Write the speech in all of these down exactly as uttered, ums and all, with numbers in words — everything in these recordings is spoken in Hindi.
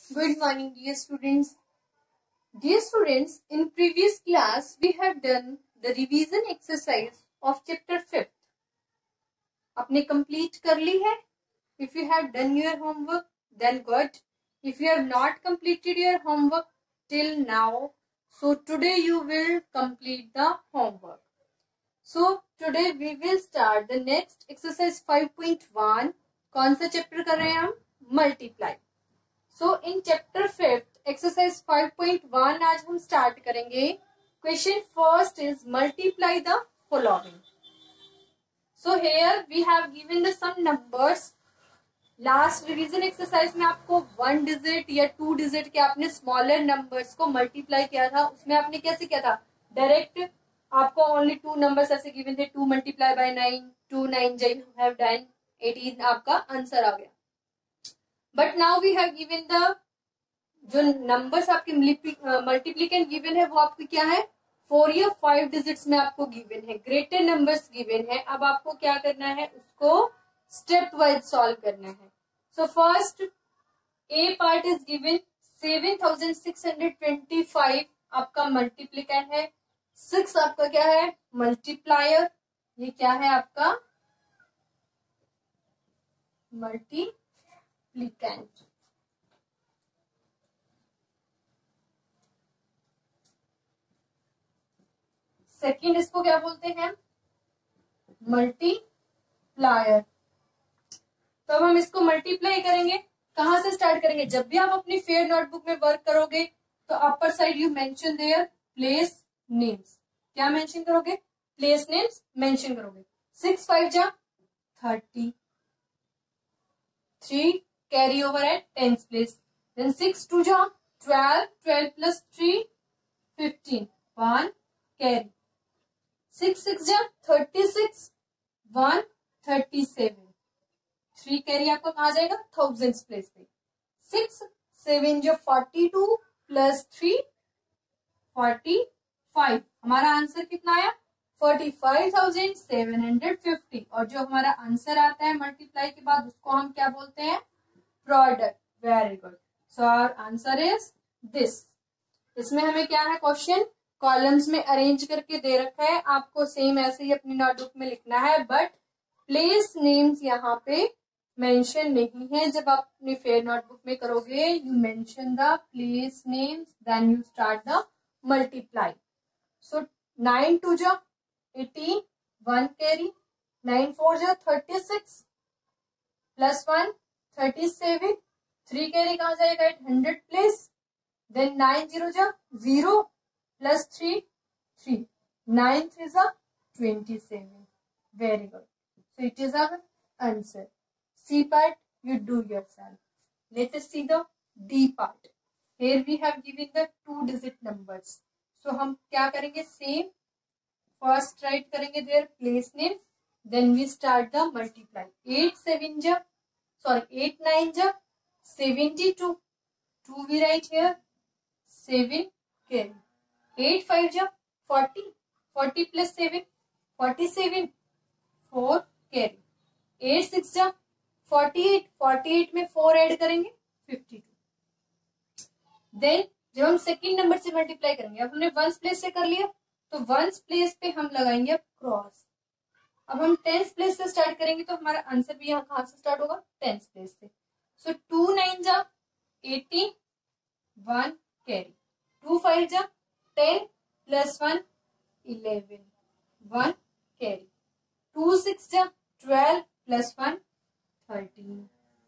Good morning, dear students. Dear students, in previous class we have done the revision exercise of chapter fifth. आपने complete कर ली है? If you have done your homework, then good. If you have not completed your homework till now, so today you will complete the homework. So today we will start the next exercise five point one. कौन सा chapter कर रहे हैं हम? Multiply. So in chapter fifth, exercise five point one आज हम start करेंगे. Question first is multiply the following. So here we have given the some numbers. Last revision exercise में आपको one digit या two digit के आपने smaller numbers को multiply किया था. उसमें आपने कैसे किया था? Direct आपको only two numbers ऐसे given थे. two multiply by nine, two nine जो you have done eighteen आपका आंसर आ गया. But now we have given the जो नंबर्स आपके मल्टीप्लिकेंट गिवन है वो आपको क्या है फोर या फाइव डिजिट्स में आपको गिवन है. ग्रेटर नंबर्स गिवन है. अब आपको क्या करना है उसको स्टेप वाइज सॉल्व करना है. So first a part is given seven thousand six hundred twenty five आपका मल्टीप्लिकेंट है. सिक्स आपका क्या है मल्टीप्लायर. ये क्या है आपका मल्टी Multiplicand. सेकेंड इसको क्या बोलते हैं मल्टीप्लायर. तो अब हम इसको मल्टीप्लाई करेंगे. कहां से स्टार्ट करेंगे? जब भी आप अपनी फेयर नोटबुक में वर्क करोगे तो upper side you mention their place names. क्या मेंशन करोगे? प्लेस नेम्स मेंशन करोगे. सिक्स फाइव जा thirty. Three carry over at tens place. Then six two ja twelve, twelve plus three fifteen. one carry. six six ja thirty-six, one thirty-seven. three carry आपका कहाँ जाएगा? thousands place पे. six seven ja forty-two plus three forty-five. हमारा आंसर कितना आया? forty-five thousand seven hundred fifty. और जो हमारा आंसर आता है मल्टीप्लाई के बाद उसको हम क्या बोलते हैं? Product. Very good. So our answer is this. इसमें हमें क्या है क्वेश्चन कॉलम्स में अरेंज करके दे रखा है. आपको सेम ऐसे ही अपनी नोटबुक में लिखना है बट प्लेस नेम्स यहाँ पे मेंशन नहीं है. जब आप अपनी फेयर नोटबुक में करोगे you mention the place names then you start the multiply. So nine two जा eighteen, one carry. Nine four जा thirty six plus one thirty-seven. Three carry कहाँ जाएगा? At hundred place. Then nine zero जा zero plus three three. Nine three जा twenty seven. Very good. So it is our answer. C part you do yourself. Let us see the D part. Here we have given the two digit numbers. So हम क्या करेंगे? सेम फर्स्ट राइट करेंगे their place name. Then we start the multiply. Eight seven जा sorry eight nine ja seventy-two. two we write here. seven carry. eight five ja forty. forty plus seven forty-seven. four carry. eight six ja forty-eight. forty-eight में four ऐड करेंगे fifty-two. देन जब हम सेकेंड नंबर से मल्टीप्लाई करेंगे, अब हमने वंस प्लेस से कर लिया तो वंस प्लेस पे हम लगाएंगे क्रॉस. अब हम टेंस प्लेस से स्टार्ट करेंगे तो हमारा आंसर भी यहाँ कहां से स्टार्ट होगा? टेंस प्लेस से. सो टू नाइन जा eighteen, one carry. Two five जा ten plus one eleven, one carry. Two six जा twelve plus one thirteen.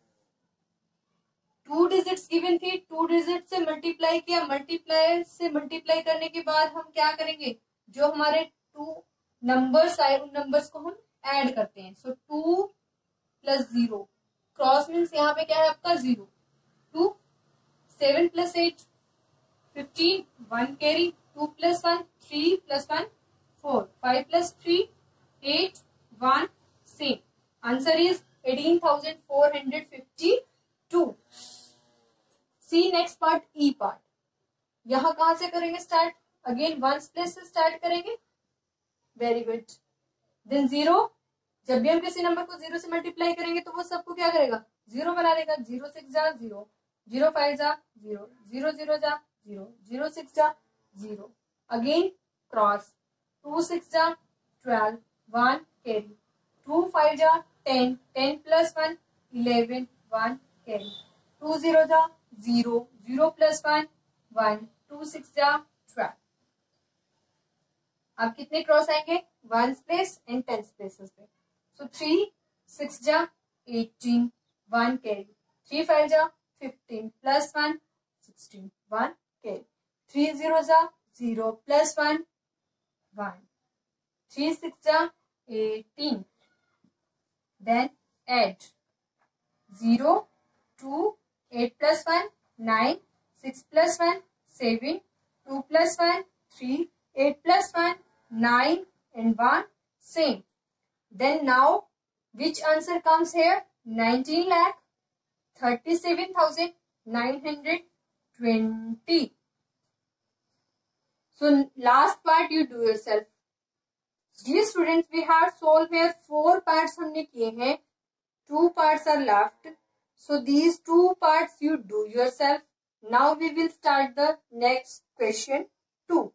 Two digits given थी. टू डिजिट से मल्टीप्लाई किया. मल्टीप्लाई से मल्टीप्लाई करने के बाद हम क्या करेंगे? जो हमारे टू नंबर्स आए उन नंबर्स को हम ऐड करते हैं. So two plus zero cross means यहाँ पे क्या है आपका? Zero. Two. Seven plus eight fifteen, one carry. Two plus one three plus one four. Five plus three eight, one same. Answer is eighteen thousand four hundred fifty two. See next part E part. यहाँ कहां से करेंगे स्टार्ट? अगेन वंस प्लेस से स्टार्ट करेंगे. Very good. Then zero. जब भी हम किसी नंबर को जीरो से मल्टीप्लाई करेंगे तो वो सबको क्या करेगा? जीरो बना देगा. जीरो सिक्स जा जीरो, zero five जा zero, zero zero जा zero, zero six जा zero. Again cross. two six जा twelve, one carry. two five जा ten, ten plus one eleven, one carry. two zero जा zero, zero plus one one, two six जा twelve. अब कितने क्रॉस आएंगे? One place and tens places पे. सो थ्री सिक्स जा eighteen, one carry. Three five जा fifteen plus one sixteen, one carry. Three zero जा zero plus one one. Three six जा eighteen. Then add zero two, eight plus one nine, six plus one seven, two plus one three, eight plus one, nine and one, same. Then now, which answer comes here? nineteen lakh thirty-seven thousand nine hundred twenty. So, last part you do yourself. Dear students, we have solved here four parts हमने किए हैं. Two parts are left. So, these two parts you do yourself. Now, we will start the next question two.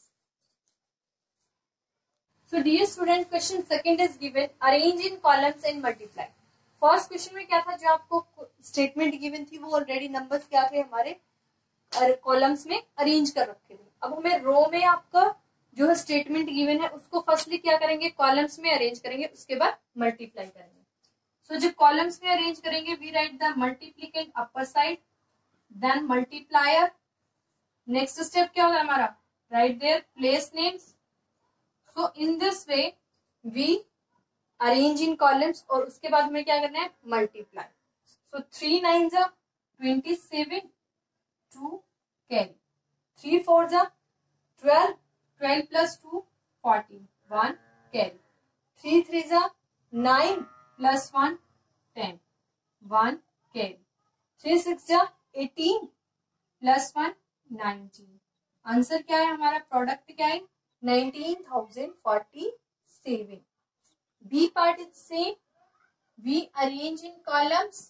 So dear student, question second is given. Arrange in columns and multiply. First question में क्या था, जो आपको स्टेटमेंट गिवन थी वो ऑलरेडी नंबर्स क्या थे हमारे कॉलम्स में अरेंज कर रखे थे. अब हमें रो में आपका जो है स्टेटमेंट गिवन है उसको फर्स्टली क्या करेंगे, कॉलम्स में अरेंज करेंगे, उसके बाद मल्टीप्लाई करेंगे. सो so, जब कॉलम्स में अरेंज करेंगे, we write the multiplicand upper side, then multiplier. Next step क्या होगा हमारा, write their place names. So in this way we arrange in columns और उसके बाद हमें क्या करना है, multiply. So three nines are twenty-seven, two carry. Three fours are twelve, twelve plus two fourteen, one carry. Three threes are nine plus one ten, one carry. Three six are eighteen plus one nineteen. Answer क्या है हमारा, प्रोडक्ट क्या है, nineteen thousand forty-seven. B part is same. We arrange in columns.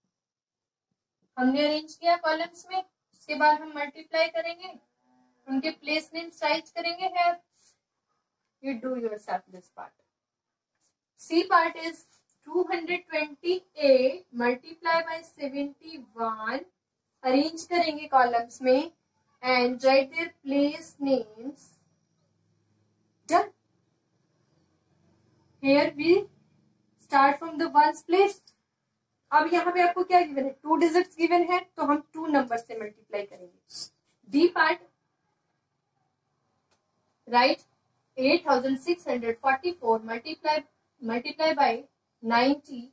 हमने अरेंज किया कॉलम्स में, उसके बाद हम मल्टीप्लाई करेंगे, उनके प्लेस नेम्स राइट करेंगे है. You do yourself this part. C part is two hundred twenty-eight multiply by seventy-one. Arrange करेंगे कॉलम्स में and write their place names. Done. Here we start from the ones place. अब यहाँ पे आपको क्या गिवन है, टू डिजिट्स गिवन है, तो हम टू नंबर से मल्टीप्लाई करेंगे. D part, write eight thousand six hundred forty-four multiply multiply by ninety.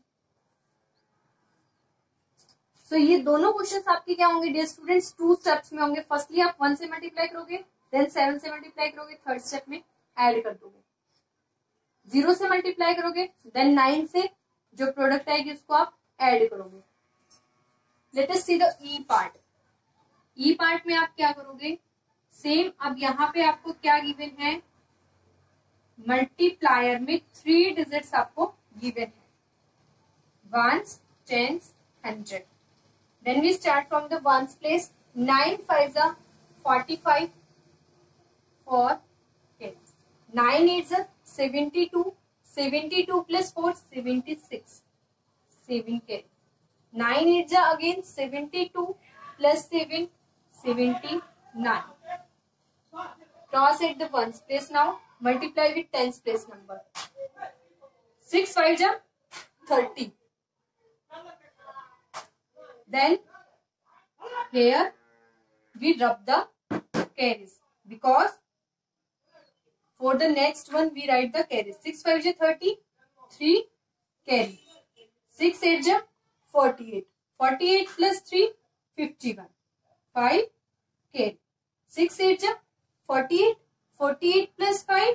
So so, ये दोनों क्वेश्चंस आपके क्या होंगे डियर स्टूडेंट्स, टू स्टेप्स में होंगे. फर्स्टली आप वन से मल्टीप्लाई करोगे, देन सेवन से मल्टीप्लाई करोगे, थर्ड स्टेप में ऐड कर दोगे. जीरो से मल्टीप्लाई करोगे, देन नाइन से जो प्रोडक्ट आएगी उसको आप ऐड करोगे. Let us see the E part. E part में आप क्या करोगे, सेम. अब यहाँ पे आपको क्या गिवन है, मल्टीप्लायर में थ्री डिजिट्स आपको गिवन है, ones, tens, hundred. Then we start from the ones place. Nine fives are forty-five for ten. Nine eights are seventy-two. Seventy-two plus four seventy-six. Seven carry. Nine eights are again seventy-two plus seven seventy-nine. Cross at the ones place now. Multiply with tens place number. Six fives are thirty. Then here we rub the carries because for the next one we write the carries. Six five is thirty, three carry. Six eight is forty-eight. Forty-eight plus three fifty-one. Five carry. Six eight is forty-eight. Forty-eight plus five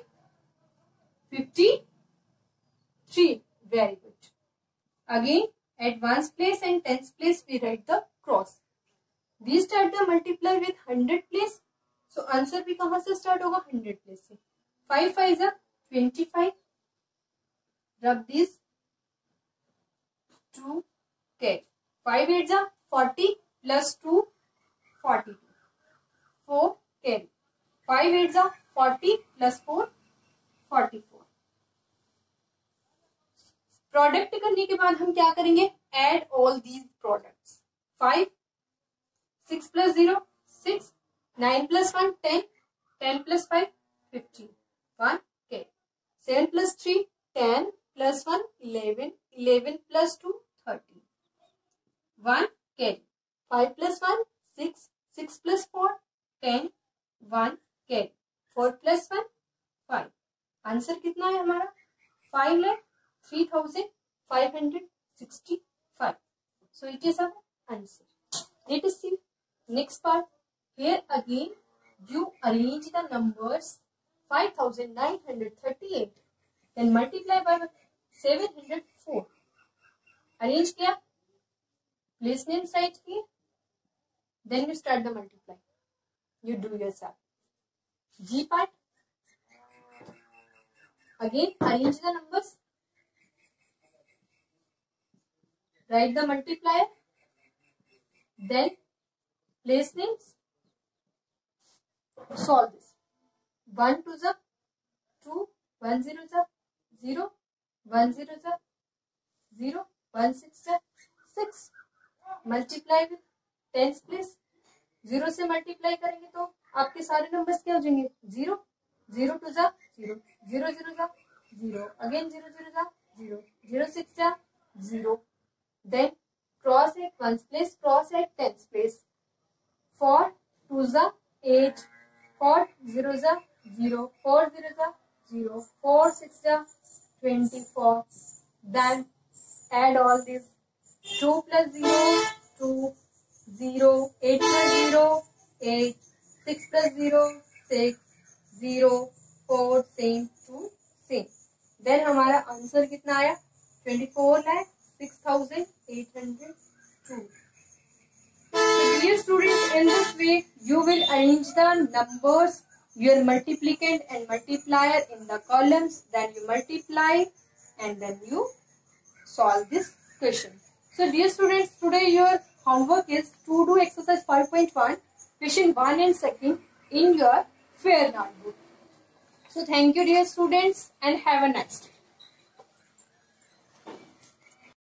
fifty-three. Very good. Again. At ones place and tens place we write the cross. We start the multiply with hundred place. So answer भी कहाँ से start होगा, hundred place से. Five five is twenty-five. Rub these two. Okay. Five eight is forty plus two, forty-two. four carry. five eight जा forty plus four, forty-four. Product करने के बाद हम क्या करेंगे? Add all these products. five, six plus zero, six, nine plus one, ten, ten plus five, fifteen. one carry. seven plus three, ten plus one, eleven, eleven plus two, thirteen. one carry. five plus one, six, six plus four, ten, one carry. four plus one, five. Answer कितना है हमारा? five lakh three thousand five hundred sixty-five. So it is our answer. Let us see next part. Here again you arrange the numbers five thousand nine hundred thirty-eight, then multiply by seven hundred four. Arrange किया, place names write किए, then you start the multiply. You do yourself. G part. Again arrange the numbers. Write the multiplier. Then place names. Solve this. one two is two, one zero is zero, one zero is zero, one six is six. Multiply with tens place. Zero से मल्टीप्लाई करेंगे तो आपके सारे नंबर्स क्या हो जाएंगे? जीरो, जीरो टू जा जीरो, जीरो जीरो जा जीरो, अगेन जीरो जीरो जा जीरो, जीरो सिक्स जा zero. Then cross at one place, cross at tens place. Four two जा एट, फोर जीरो जा जीरो, फोर जीरो जा जीरो, फोर सिक्स जा twenty four. Then add all this. Two plus zero two, zero, eight plus zero, eight, six plus zero, six, zero, four, same to same. Then हमारा आंसर कितना आया? twenty-four lakh six thousand eight hundred two. So dear students, in this way you will arrange the numbers, your multiplicand and multiplier in the columns. Then you multiply and then you solve this question. So dear students, today your homework is to do exercise five point one, question one and second in your fair notebook. So thank you dear students and have a nice day.